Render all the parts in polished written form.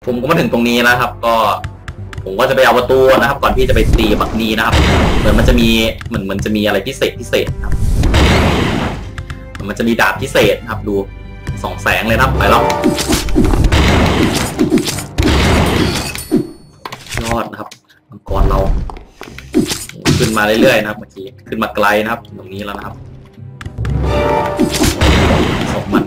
ผมก็มาถึงตรงนี้แล้วครับก็ผมก็จะไปเอาประตูนะครับก่อนที่จะไปตีบักนี้นะครับเหมือนมันจะมีมันจะมีอะไรพิเศษครับมันจะมีดาบพิเศษครับดูส่องแสงเลยนะไปแล้วยอดนะครับมังกรเราขึ้นมาเรื่อยๆนะครับเมื่อกี้ขึ้นมาไกลนะครับตรงนี้แล้วนะครับส่งมัน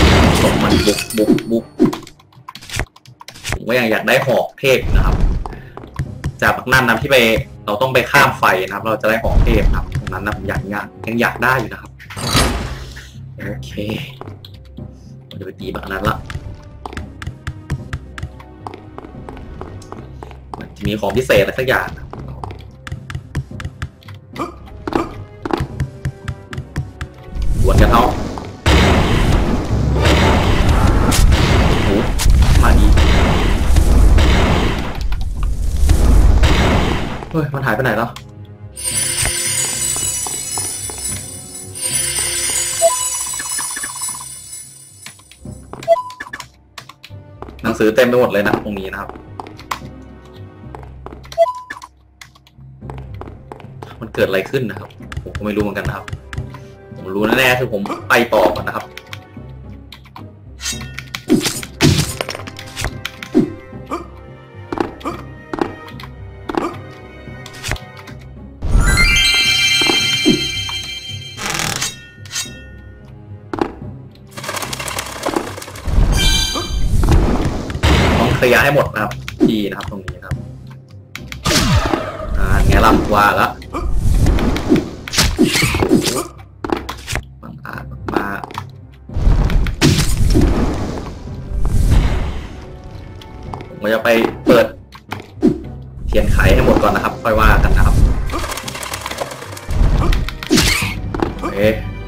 บุกผมก็ยังอยากได้หอกเทพนะครับจากบักนั่นนะที่ไปเราต้องไปข้ามไฟนะครับเราจะได้หอกเทพครับตรงนั้นนะผมยังอยากได้อยู่นะครับโอเคเดี๋ยวไปตีบักนั้นละมันจะมีของพิเศษอะไรสักอย่างดวลกันเอาโอ้มาดีเฮ้ยมันหายไปไหนแล้วหนังสือเต็มไปหมดเลยนะตรงนี้นะครับมันเกิดอะไรขึ้นนะครับผมก็ไม่รู้เหมือนกันนะครับผมรู้แน่ๆคือผมไปต่อก่อนนะครับเคลียร์ให้หมดนะครับที่นะครับตรงนี้นะครับไงล่ะว่าแล้วบังอาจมาผมก็จะไปเปิดเทียนไขให้หมดก่อนนะครับค่อยว่ากันนะครับโอเค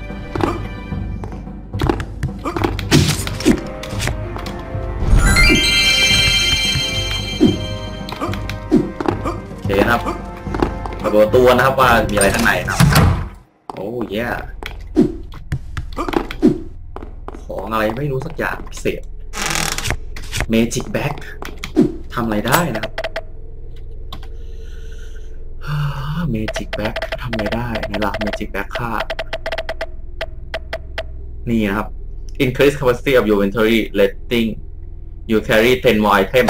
นะครับเปิดประตูนะครับว่ามีอะไรข้างในนะครับโอ้ยของอะไรไม่รู้สักอย่างพิเศษ Magic Bag ทำอะไรได้นะครับ Magic Bag ทำอะไรได้ในหลัก Magic Bag ค่านี่นะครับ Increase capacity of your inventory letting you carry 10 more item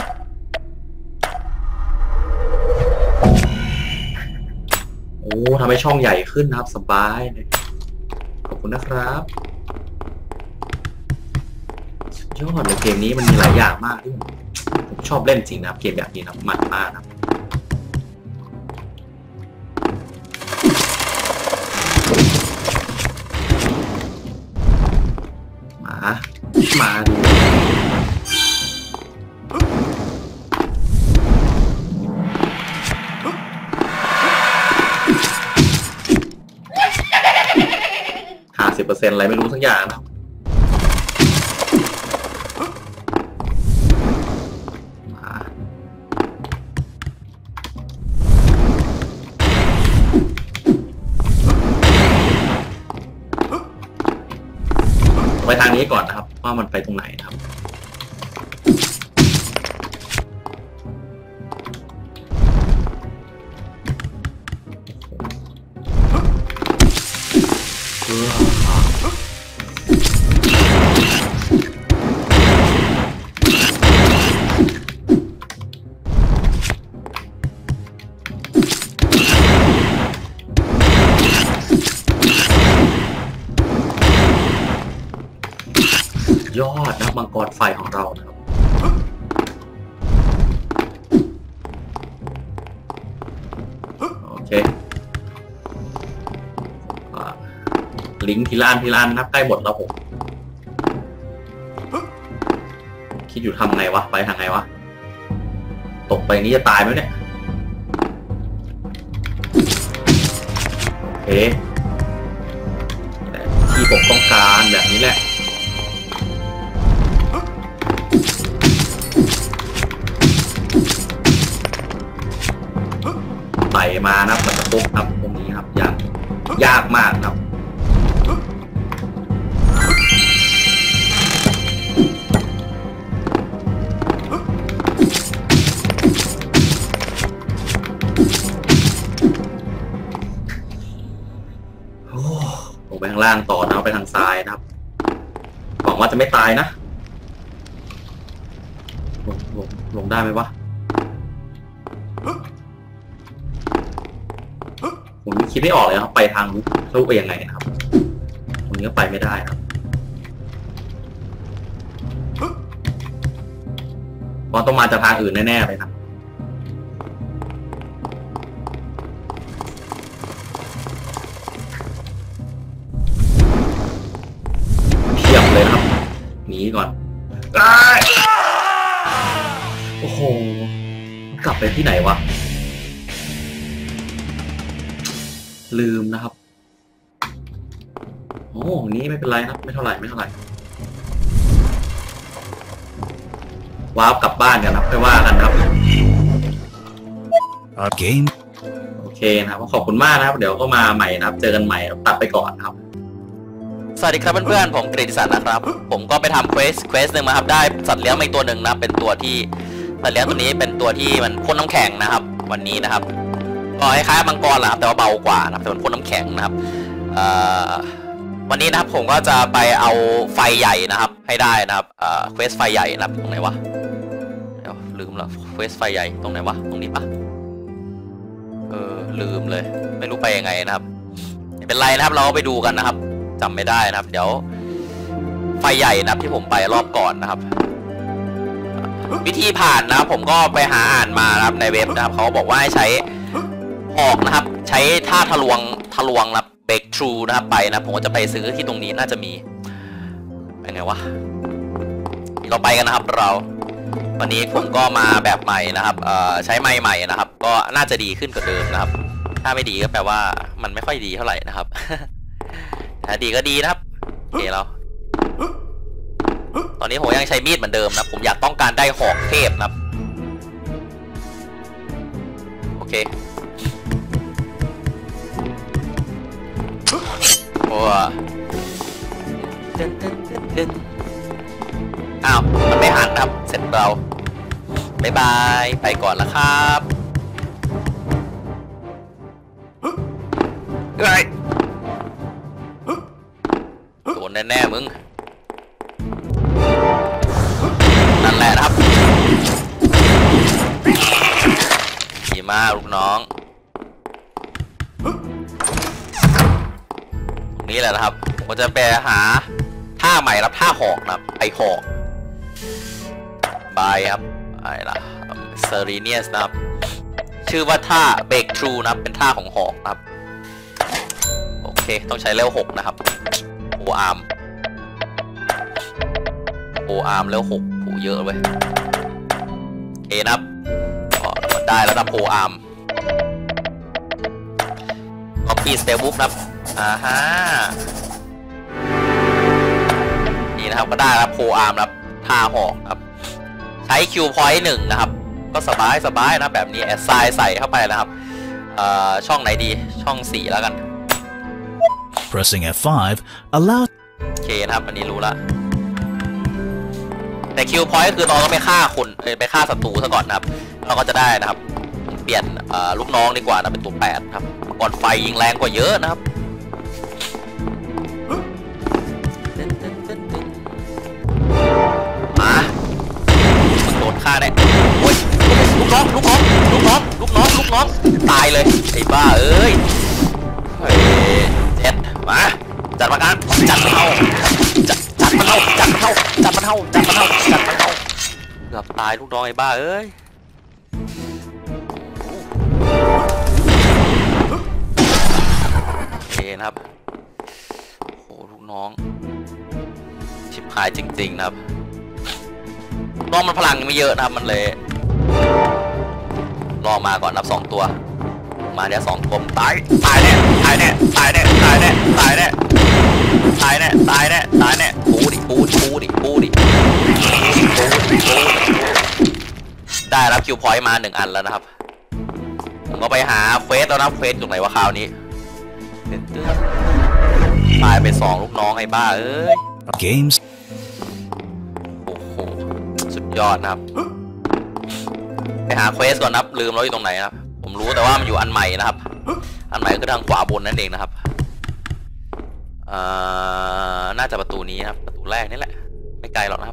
โอ้ทำให้ช่องใหญ่ขึ้นนะครับสบายเลยขอบคุณนะครับสุดยอดเลยเกมนี้มันมีหลายอย่างมากที่ผมชอบเล่นจริงนะครับเกมแบบนี้นะมันมากนะมาดู50%อะไรไม่รู้สักอย่างนะไปทางนี้ก่อนนะครับว่ามันไปตรงไหนนะครับยอดนะมังกรไฟของเรานะครับโอเคลิงก์ทีละอันนับใกล้หมดแล้วผมคิดอยู่ทำไงวะไปทางไงวะตกไปนี้จะตายไหมเนี่ยโอเคที่ผมต้องการแบบนี้แหละไต่มานะมันจะปุ๊บครับตรงนี้ครับยากมากครับางล่างต่อนะไปทางซ้ายนะครับหวังว่าจะไม่ตายนะลงได้ไหมวะผมคิดไม่ออกเลยครับไปทางรูปไปยังไงนะครับตรงนี้ก็ไปไม่ได้ครับเพราะต้องมาจากทางอื่นแน่ๆเลยครับเทียบเลยครับหนีก่อนโอ้โหกลับไปที่ไหนวะลืมนะครับโอ้นี้ไม่เป็นไรครับไม่เท่าไหร่ว้าวกลับบ้านกันครับไม่ว่ากันครับโอเคนะครับขอบคุณมากนะครับเดี๋ยวก็มาใหม่นะครับเจอกันใหม่ตัดไปก่อนครับสวัสดีครับเพื่อนๆผมเกรดิสันนะครับผมก็ไปทำเควสหนึ่งมาครับได้สัตว์เลี้ยงมาอีกตัวหนึ่งนะเป็นตัวที่สัตว์เลี้ยงตัวนี้เป็นตัวที่มันพ่นน้ำแข็งนะครับวันนี้นะครับก็คล้ายๆมังกรแหละครับแต่ว่าเบากว่านะครับแต่มันพ่นน้ำแข็งนะครับวันนี้นะครับผมก็จะไปเอาไฟใหญ่นะครับให้ได้นะครับเควสไฟใหญ่นะครับตรงไหนวะเดี๋ยวลืมแล้วเควสไฟใหญ่ตรงไหนวะตรงนี้ปะลืมเลยไม่รู้ไปยังไงนะครับไม่เป็นไรนะครับเราก็ไปดูกันนะครับจำไม่ได้นะครับเดี๋ยวไฟใหญ่นะครับที่ผมไปรอบก่อนนะครับวิธีผ่านนะครับผมก็ไปหาอ่านมานะครับในเว็บนะครับเขาบอกว่าให้ใช้หอกนะครับใช้ท่าทะลวงนะครับเบรกทรูนะครับไปนะผมก็จะไปซื้อที่ตรงนี้น่าจะมีเป็นไงวะเราไปกันนะครับเราวันนี้ผมก็มาแบบใหม่นะครับใช้ไม้ใหม่นะครับก็น่าจะดีขึ้นกว่าเดิมนะครับถ้าไม่ดีก็แปลว่ามันไม่ค่อยดีเท่าไหร่นะครับถ้าดีก็ดีนะครับโอเคแล้วตอนนี้ผมยังใช้มีดเหมือนเดิมนะผมอยากต้องการได้หอกเทพนะครับโอเคโอ้อ้าวมันไม่หันครับเสร็จเราบ๊ายบายไปก่อนแล้วครับเฮ้ยโดนแน่ๆมึงนั่นแหละนะครับดีมากลูกน้องตรงนี้แหละนะครับผมจะไปหาท่าใหม่รับท่าหอกนะครับไอหอกบายครับอะไรล่ะเซอรีเนียสนะครับชื่อว่าท่าเบรกทรูนะครับเป็นท่าของหอกนะครับโอเคต้องใช้เลเวล6นะครับโออาร์มเลเวล6โหเยอะเลยเอนะครับก็ได้แล้วนะโออาร์มก็ปีสเตบุ๊กนะครับฮะนี่นะครับก็ได้แล้วโออาร์มนะครับท่าหอกครับใช้คิวพอยต์1นะครับก็สบายนะแบบนี้แอดไซน์ใส่เข้าไปนะครับช่องไหนดีช่อง4แล้วกัน Pressing F5 allow โอเคนะครับอันนี้รู้ละแต่คิวพอยต์คือเราต้องไปฆ่าคนไปฆ่าศัตรูซะก่อนนะครับเราก็จะได้นะครับเปลี่ยนลูกน้องดีกว่านะเป็นตัว8ครับก่อนไฟยิงแรงกว่าเยอะนะครับมาโดนฆ่าได้โอ้ยลูกน้องตายเลยไอ้บ้าเอ้ยเจ็ดมาจัดมากันจัดมันเท่าเกือบตายลูกน้องไอ้บ้าเอ้ยโอเคนะครับโอ้ลูกน้องชิบหายจริงๆนะครับน้องมันพลังไม่เยอะนะครับมันเลยรอมาก่อนนับ2ตัวมาเนี่ย2ตัวตายแน่ปูดิได้รับคิวพอยต์มา1อันแล้วนะครับผมก็ไปหาเควสแล้วนะเควสอยู่ไหนวะคราวนี้ตายไป2ลูกน้องไอ้บ้าเอ้ย Games โอ้โหสุดยอดนะครับไปหาเควสก่อนนะครับลืมแล้วอยู่ตรงไหนนะครับผมรู้แต่ว่ามันอยู่อันใหม่นะครับอันใหม่คือทางขวาบนนั่นเองนะครับน่าจะประตูนี้นะครับประตูแรกนี่แหละไม่ไกลหรอกนะครับ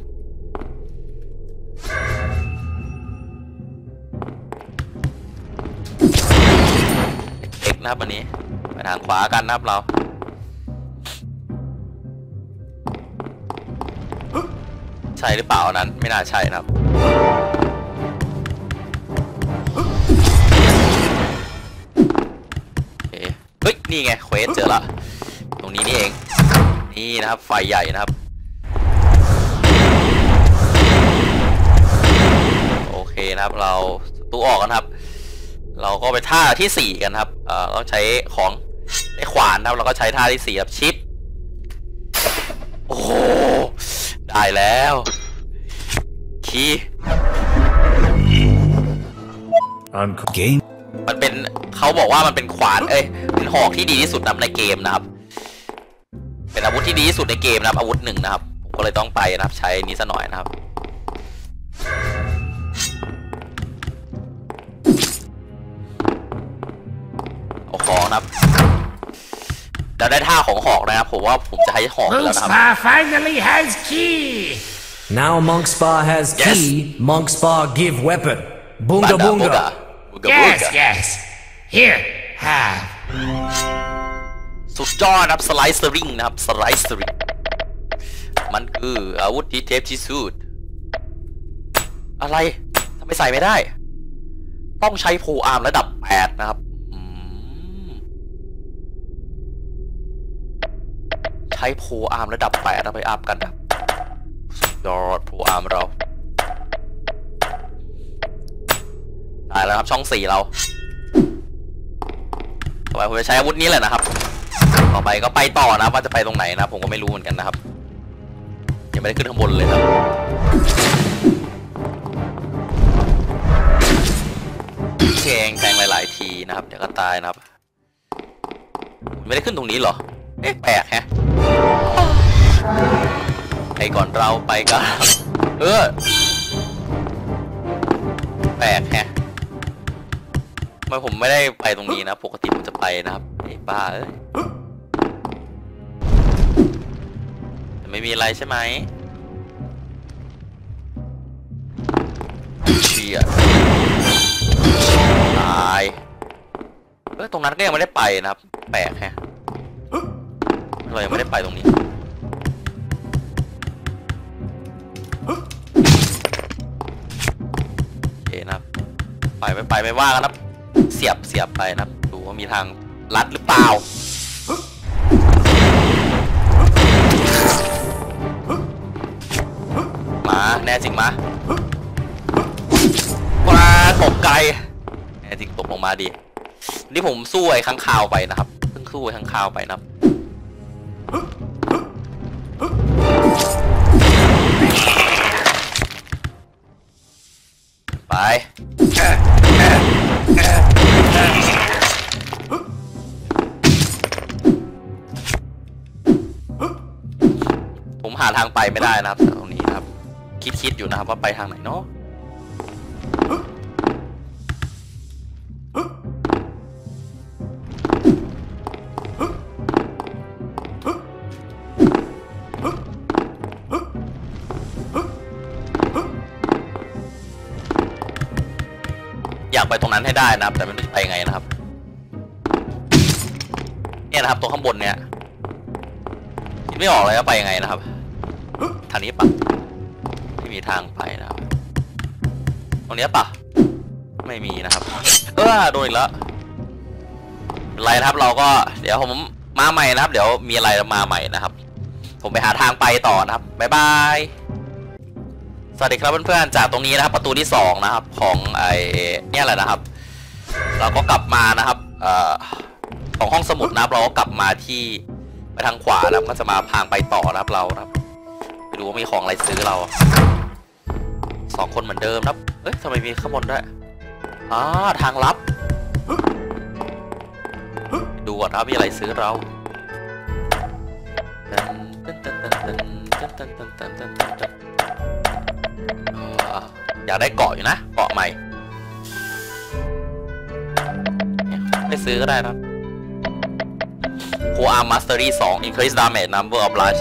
เด็กนะครับวันนี้ไปทางขวากันนะครับเราใช่หรือเปล่านั้นไม่น่าใช่นะครับเฮ้ยนี่ไงเควสเจอละตรงนี้นี่เองนี่นะครับไฟใหญ่นะครับโอเคนะครับเราตู้ออกกันครับเราก็ไปท่าที่4กันครับเราใช้ของไอ้ขวานนะครับเราก็ใช้ท่าที่4ครับชิปโอ้ได้แล้วคีย์ Game มันเป็นเขาบอกว่ามันเป็นขวานเป็นหอกที่ดีที่สุดในเกมนะครับเป็นอาวุธที่ดีที่สุดในเกมนะครับอาวุธ1นะครับผมก็เลยต้องไปนะครับใช้นี้ซะหน่อยนะครับเอาของนะครับเราได้ท่าของหอกนะครับผมว่าผมจะใช้หอกแล้วนะครับ Monkspa finally has key. Now Monkspa has key. Monkspa give weapon. Boonga boonga. Yes, yes. Here, have. สุดยอดนะครับสไลซ์ริงนะครับสไลซ์ริงมันคืออาวุธที่เทพที่สุดอะไรทำไมใส่ไม่ได้ต้องใช้โพอาร์มระดับ8นะครับใช้โพอาร์มระดับ8เราไปอัพกันนะสุดยอดโพอาร์มเราได้แล้วครับช่อง4เราต่อไปผมจะใช้อาวุธนี้แหละนะครับต่อไปก็ไปต่อนะว่าจะไปตรงไหนนะผมก็ไม่รู้เหมือนกันนะครับยังไม่ได้ขึ้นข้างบนเลยครับแทงหลายๆทีนะครับเดี๋ยวก็ตายนะครับไม่ได้ขึ้นตรงนี้เหรอแปลกแฮะไปก่อนเราไปกันแปลกแฮะทำไมผมไม่ได้ไปตรงนี้นะปกติผมจะไปนะครับไอ้บ้าแต่ไม่มีอะไรใช่ไหมเชี่ยตายตรงนั้นก็ยังไม่ได้ไปนะครับแปลกแฮะเรายังไม่ได้ไปตรงนี้โอเคนะครับไปไม่ว่ากันครับเสียบไปนะครับดูว่ามีทางลัดหรือเปล่ามาแน่จริงมาตกไกลแน่จริงตกลงมาดีนี่ผมสู้ไอ้ข้างคาวไปนะครับเพิ่งสู้ไอ้ข้างคาวไปนะครับไปผมหาทางไปไม่ได้นะครับตรงนี้นะครับคิดอยู่นะครับว่าไปทางไหนเนาะอยากไปตรงนั้นให้ได้นะครับแต่ไม่รู้จะไปยังไงนะครับเนี่ยนะครับตรงข้างบนเนี่ยคิดไม่ออกเลยว่าไปยังไงนะครับทางนี้ปะไม่มีทางไปนะครับตรงนี้ปะไม่มีนะครับโดนอีกแล้วอะไรนะครับเราก็เดี๋ยวผมมาใหม่นะครับเดี๋ยวมีอะไรมาใหม่นะครับผมไปหาทางไปต่อนะครับบ๊ายบายสวัสดีครับเพื่อนๆจากตรงนี้นะครับประตูที่2นะครับของเนี่ยแหละนะครับเราก็กลับมานะครับของห้องสมุดนะครับเราก็กลับมาที่ไปทางขวาแล้วก็จะมาทางไปต่อนะครับเรานะครับไปดูว่ามีของอะไรซื้อเรา2คนเหมือนเดิมนะครับทำไมมีข้างบนด้วยทางลับดูก่อนนะครับมีอะไรซื้อเราอยากได้เกาะอยู่นะเกาะใหม่ไม่ซื้อก็ได้นะ Core Arm Mastery 2 Increase Damage Number of Last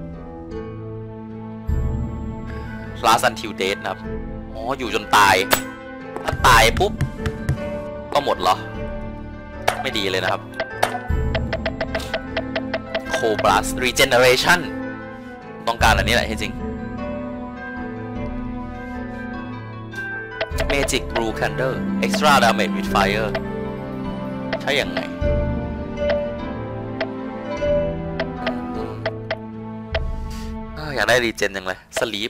until death นะครับอ๋ออยู่จนตายถ้าตายปุ๊บก็หมดเหรอไม่ดีเลยนะครับ Core Blast Regeneration ต้องการอันนี้แหละจริงๆ Magic Blue Candle Extra Damage with Fire ใช่ยังไงอยากได้รีเจนยังเลย Sleep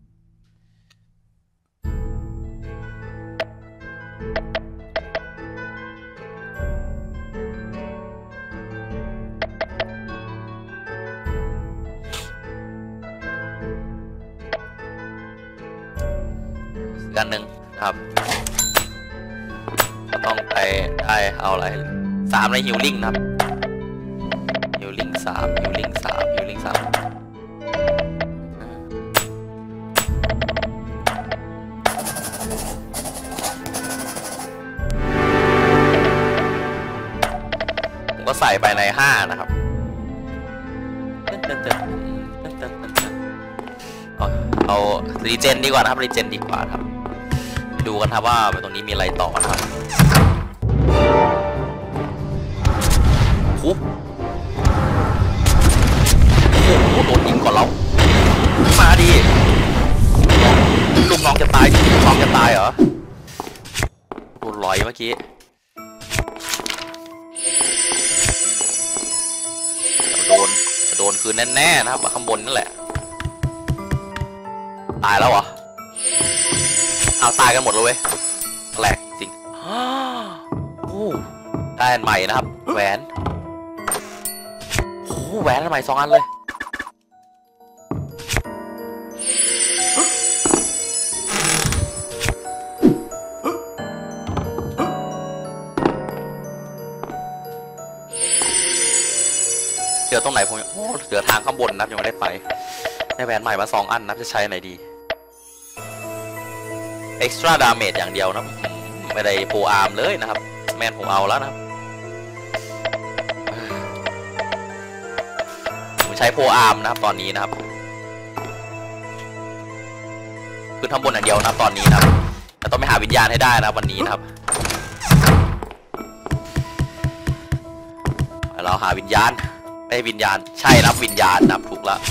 กันหนึ่งครับก็ต้องไปได้เอาอะไร3ในฮิลลิ่งนะครับฮิลลิ่ง3ฮิลลิ่ง3ฮิลลิ่ง3ผมก็ใส่ไปใน5นะครับเอารีเจนดีกว่านะครับรีเจนดีกว่าครับดูกันครับว่าตรงนี้มีอะไรต่อนะครับโอ้โหโดนยิงก่อนเรามาดิลูกน้องจะตายลูกน้องจะตายเหรอโดนลอยเมื่อกี้โดนคืนแน่ๆนะครับข้างบนนั่นแหละตายแล้วเหรอเอาตายกันหมดเลยเว้ยแหลกจริงโอ้ได้อันใหม่นะครับแหวนโอ้แหวนอันใหม่2 อันเลยเจอตรงไหนผมโอ้เจอทางข้างบนนะครับยังไม่ได้ไปได้แหวนใหม่มา2 อันนะจะใช้ไหนดีExtra Damage อย่างเดียวนะไม่ได้โปรอาร์มเลยนะครับแมนผมเอาแล้วนะครับผมใช้โปรอาร์มนะครับตอนนี้นะครับคือทั้งบนอย่างเดียวนะครับตอนนี้นะครับแต่ต้องไปหาวิญญาณให้ได้นะวันนี้นะครับเราหาวิญญาณไม่วิญญาณใช่นะวิญญาณนะครับถูกแล้ว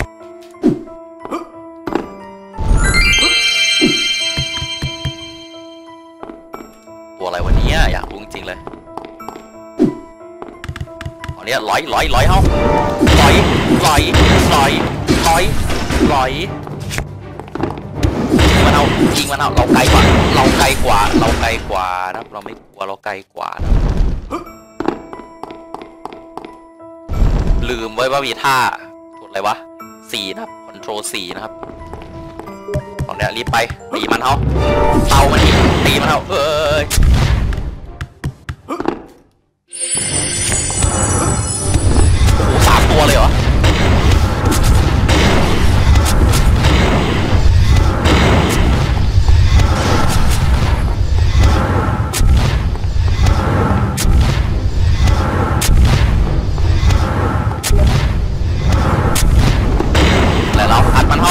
ตัวอะไรวันนี้อยากรู้จริงๆเลยตอนนี้ลอยเฮ้าลอยมันเอายิงมันเอาเราไกลกว่านะเราไม่กลัวเราไกลกว่านะลืมไว้ว่ามีท่ากดอะไรวะ4นะครับ Control 4นะครับตอนนี้รีบไปตีมันเฮ้าเตามันตีมันเฮ้าโอ้โห3 ตัวเลยเหรอแล้วเราอัดมันเฮ้า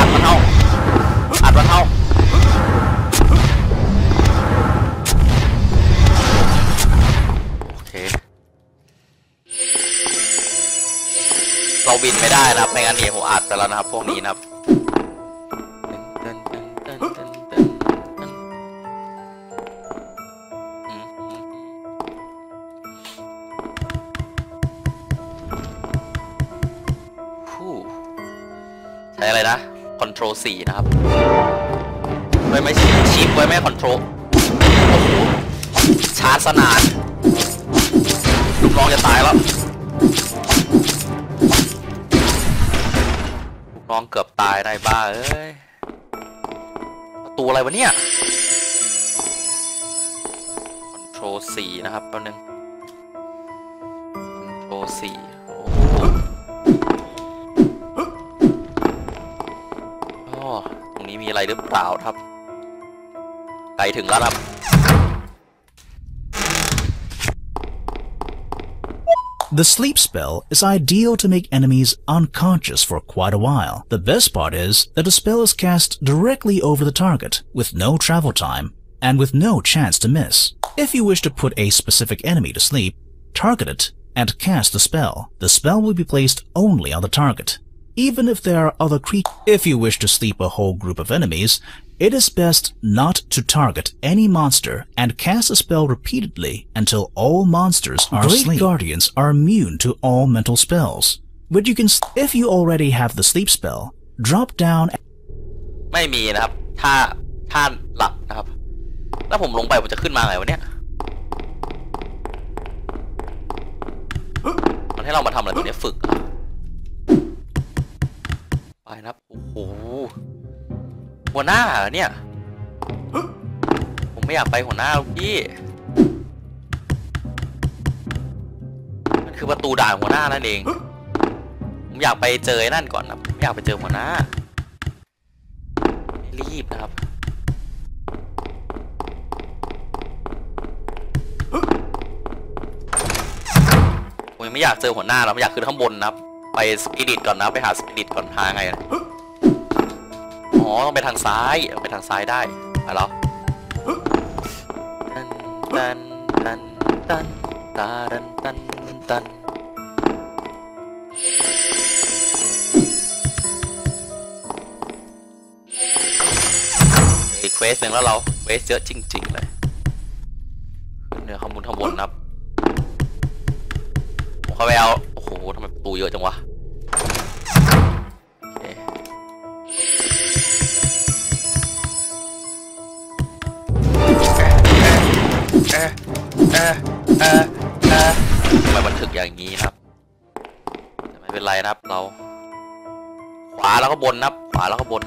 เราบินไม่ได้นะครับไม่งั้นนี่ผมอัดไปแล้วนะครับพวกนี้นะครับใช้อะไรนะ Control 4นะครับไว้ไม่ชิปไว้ไม่ Control โอ้โหชาร์จสนานลูกน้องจะตายแล้วน้องเกือบตายได้บ้าเอ้ยตัวอะไรวะเนี่ย Control 4นะครับแป๊บนึง Control 4โอ้ตรงนี้มีอะไรหรือเปล่าครับไกลถึงแล้วครับ The sleep spell is ideal to make enemies unconscious for quite a while. The best part is that the spell is cast directly over the target, with no travel time, and with no chance to miss. If you wish to put a specific enemy to sleep, target it and cast the spell. The spell will be placed only on the target, even if there are other creatures. If you wish to sleep a whole group of enemies, it is best not to target any monster and cast a spell repeatedly until all monsters are asleep. Great Guardians are immune to all mental spells, but you can, if you already have the sleep spell, drop down. ไม่มีนะครับท่าหลับนะครับแล้วผมลงไปผมจะขึ้นมาไงวะเนี่ยมันให้เรามาทำอะไรตัวนี้ฝึกไปนะครับโอ้โหหัวหน้าเนี่ยผมไม่อยากไปหัวหน้าพี่มันคือประตูด่านหัวหน้านั่นเองผมอยากไปเจอนั่นก่อนนะไม่อยากไปเจอหัวหน้ารีบนะครับผมยังไม่อยากเจอหัวหน้าเราไม่อยากขึ้นข้างบนนะครับไปสปิริตก่อนนะไปหาสปิริตก่อนหาไงนะอ๋อต้องไปทางซ้ายไปทางซ้ายได้ไปแล้วตันตันตันตันตันตันอีกเควสหนึ่งแล้วเราเควสเยอะจริงๆเลยเนี่ยข้างบนนะครับผมเข้าไปเอาโอ้โหทำไมประตูเยอะจังวะทำไมมันถึกอย่างนี้นะครับแต่ไม่เป็นไรนะครับเราขวาแล้วก็บนนะครับขวาแล้วก็บน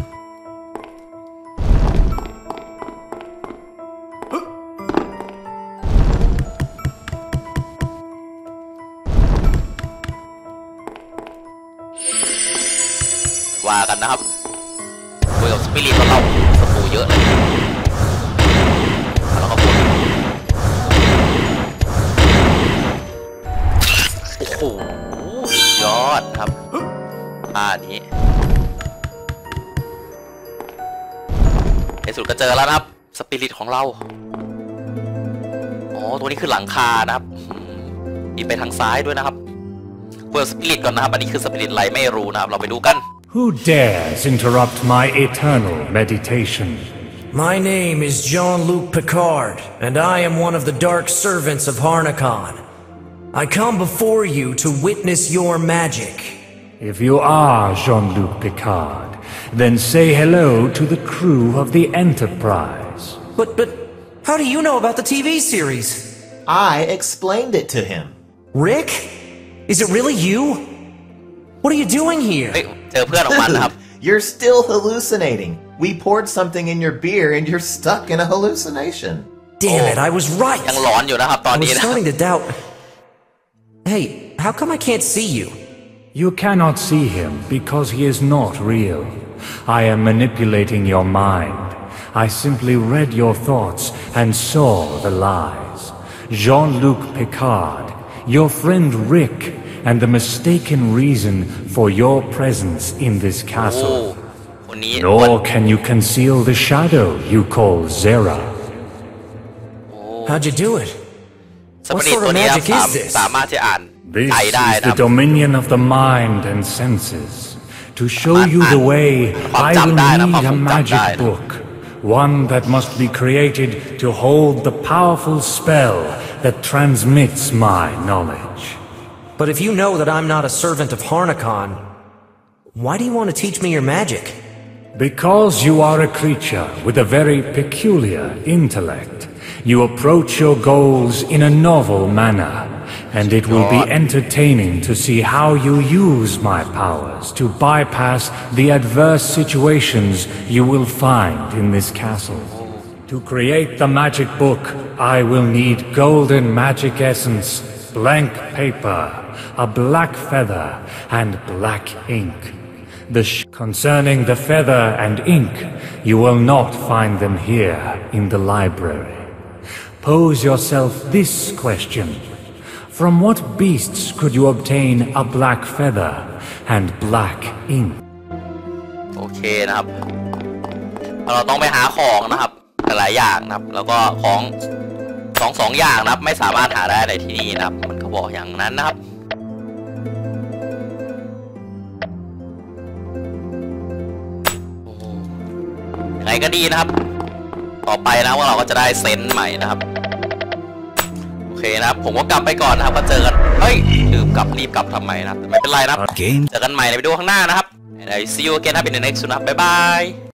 ว่ากันนะครับคุยกับสปิริตเราศัตรูเยอะเลยแล้วก็บนโอ้โหยอดครับนี้ในสุดก็เจอแล้วนะครับสปิริตของเราอ๋อตัวนี้คือหลังคานะครับมีไปทางซ้ายด้วยนะครับเปิดสปิริตก่อนนะครับอันนี้คือสปิริตอะไรไม่รู้นะครับเราไปดูกัน Who dares interrupt my eternal meditation? My name is Jean-Luc Picard, and I am one of the Dark Servants of Harnakon. I come before you to witness your magic. If you are Jean-Luc Picard, then say hello to the crew of the Enterprise. But how do you know about the TV series? I explained it to him. Rick? Is it really you? What are you doing here? You're still hallucinating. We poured something in your beer and you're stuck in a hallucination. Damn it, I was right. I was starting to doubt. Hey, how come I can't see you? You cannot see him because he is not real. I am manipulating your mind. I simply read your thoughts and saw the lies. Jean-Luc Picard, your friend Rick, and the mistaken reason for your presence in this castle. Nor can you conceal the shadow you call Zera. How'd you do it? What sort of magic is this? This is the dominion of the mind and senses. To show you the way, I will need a magic book. One that must be created to hold the powerful spell that transmits my knowledge. But if you know that I'm not a servant of Harnakon, why do you want to teach me your magic? Because you are a creature with a very peculiar intellect. You approach your goals in a novel manner, and it will be entertaining to see how you use my powers to bypass the adverse situations you will find in this castle. To create the magic book, I will need golden magic essence, blank paper, a black feather, and black ink. Concerning the feather and ink, you will not find them here in the library. Pose yourself this question. From what beasts could you obtain a black feather and black ink? โอเคนะครับเราต้องไปหาของนะครับหลายอย่างนะครับแล้วก็ของสองอย่างนะครับไม่สามารถหาได้ในที่นี่นะครับมันก็บอกอย่างนั้นนะครับยังไงก็ดีนะครับต่อไปนะว่าเราก็จะได้เซนต์ใหม่นะครับโอเคนะครับผมก็กลับไปก่อนนะครับมาเจอกันเฮ้ยรีบกลับทำไมนะครับไม่เป็นไรนะครับเจอกันใหม่ในวิดีโอข้างหน้านะครับ and I see you again ใน next นะครับบ๊ายบาย